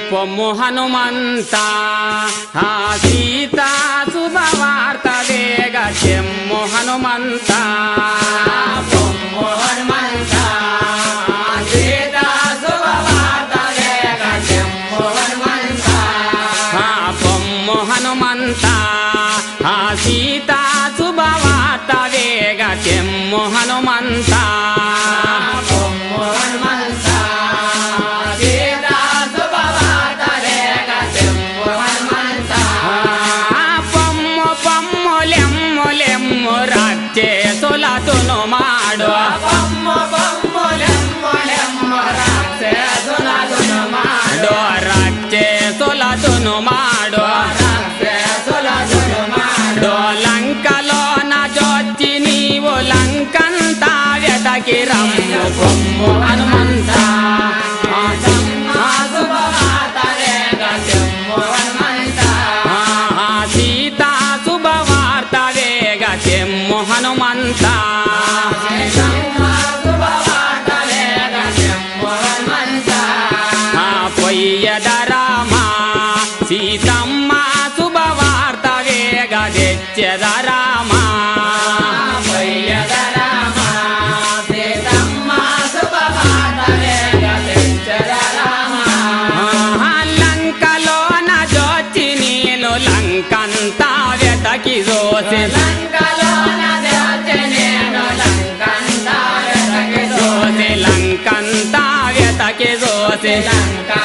పొమ్ము హనుమంత సీతా శుభవార్త వేగ చెమ్ము హనుమంత పొమ్ము హనుమంత సీతా శుభవార్త వేగ చెమ్ము హనుమంత పొమ్ము హనుమంత సీతా శుభవార్త వేగ చెమ్ము హనుమంత పొమ్ము హనుమంత సీతా శుభవార్త వేగ చెమ్ము హనుమంత పొమ్ము పొమ్ములెమ్ము లెమ్ము రాక్షసులతును మాడు పొమ్ము పొమ్ములెమ్ము లెమ్ము రాక్షసులతును మాడు రాక్షసులతును మాడు రాక్షసులతును మాడు లంకలోన జొచ్చి నీవు లంకంతా వెతకి రమ్ము పొమ్ము హనుమంత శుభవార్త వేగ చెమ్ము హనుమంత సీతా శుభవార్త వేగ చెమ్ము హనుమంత శుభవార్త వేగ చెమ్ము హనుమంత పొయ్యద రామ సీతమ్మ శుభవార్త వేగ తెచ్చద రామ పొయ్యద రామ సీతమ్మ శుభవార్త వేగ తెచ్చద రామ లంకలోన జొచ్చి నీలు లంకంతా వెతకి జోసి లంకలోన జొచ్చి నేను లంకంతా వెతకి లంకంతా వెతకి జోసి లంక